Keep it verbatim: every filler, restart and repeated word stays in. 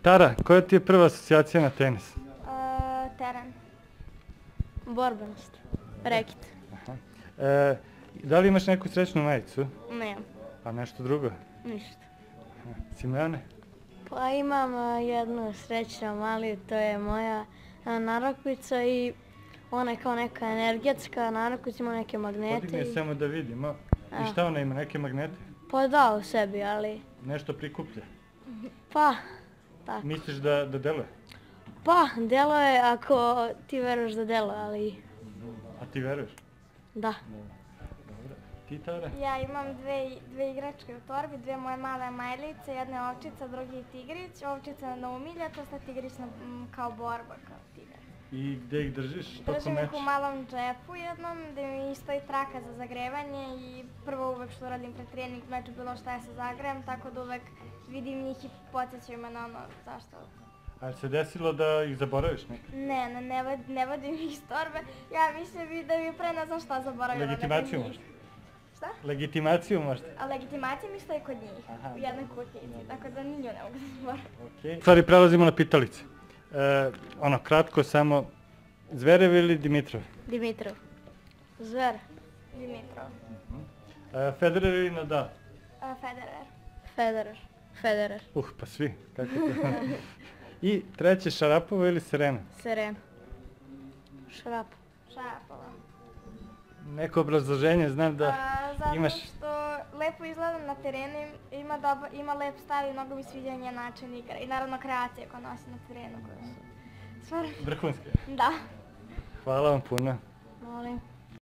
Tara, koja ti je prva asocijacija na tenis? Teren. Borbenost. Reket. Da li imaš neku srećnu majicu? Nemam. A nešto drugo? Ništa. Simljane? Pa imam jednu srećnu mali, to je moja narukvica i ona je kao neka energetska narukvica, ima neke magnete. Podigni samo da vidimo. I šta ona ima, neke magnete? Pa da, u sebi, ali... Nešto prikuplja? Pa, tako. Misliš da deluje? Pa, deluje ako ti veruješ da deluje, ali... A ti veruješ? Da. Dobro. Ti, Tara? Ja imam dve igračke u torbi, dve moje male majlice, jedna je ovčica, drugi je tigrić. Ovčica na umilja, to sta tigrić kao borba, kao tigar. I gde ih držiš tokom meča? Držim ih u malom džepu jednom, gde mi stoji traka za zagrevanje i prvo uvek što radim pred trening meču bilo šta ja se zagrejem, tako da uvek vidim njih i podsjećaju me na ono zašto. A se desilo da ih zaboraviš nekad? Ne, ne vodim ih iz torbe, ja mislim da bi pre ne znam šta zaboravila. Legitimaciju možda? Šta? Legitimaciju možda? A legitimacija mi stoji kod njih, u jednoj kutijici, tako da ni nju ne mogu da zaboravim. Okej. U stvari prelazimo na pitalice. Ono, kratko samo, Zverev ili Dimitrov? Dimitrov. Zver. Dimitrov. Federer ili Nadal? Federer. Federer. Federer. Uh, pa svi, kako to? I treće, Šarapova ili Serena? Serena. Šarap. Šarapova. Neko obrazloženje, znam da imaš... Zato što lepo izgledam na terenu, ima lep stav i mnogo mi sviđa njen način igre. I naravno kreacije koje nosi na terenu koje su... Vrhunske? Da. Hvala vam puno. Molim.